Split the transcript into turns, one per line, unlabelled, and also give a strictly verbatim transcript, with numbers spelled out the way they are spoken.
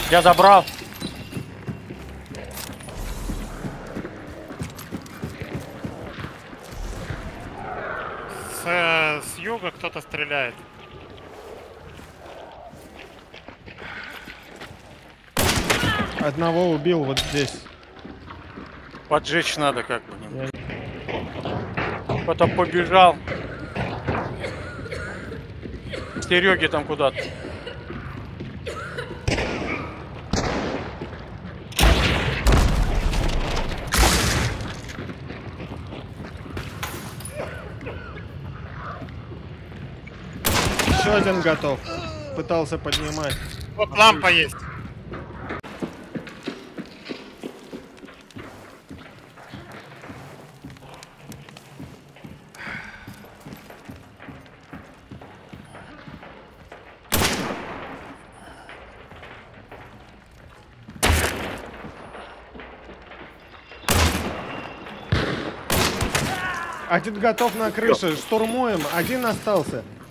Я забрал.
С, э, с юга кто-то стреляет.
Одного убил вот здесь.
Поджечь надо как бы.
Я...
Потом побежал. Сереги там куда-то.
Еще один готов. Пытался поднимать.
Вот лампа есть.
Один готов на крыше. Штурмуем. Один остался.